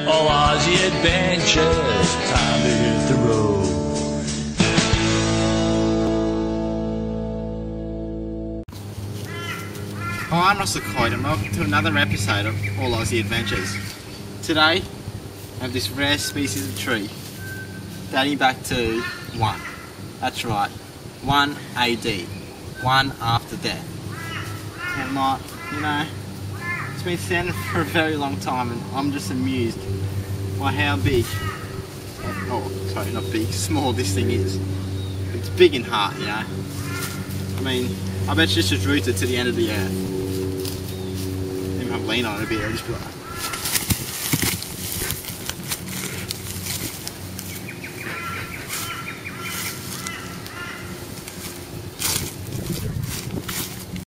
all Aussie adventures, time to hit the road. Hi, I'm Russell Coight and welcome to another episode of All Aussie Adventures. Today, I have this rare species of tree dating back to 1. That's right, 1 AD, 1 after death. And like, you know, it's been standing for a very long time and I'm just amused by how big, oh sorry, not big, small this thing is. It's big in heart, you know. I mean, I bet it's just rooted to the end of the earth. Even if I lean on it a bit, I'll just be like,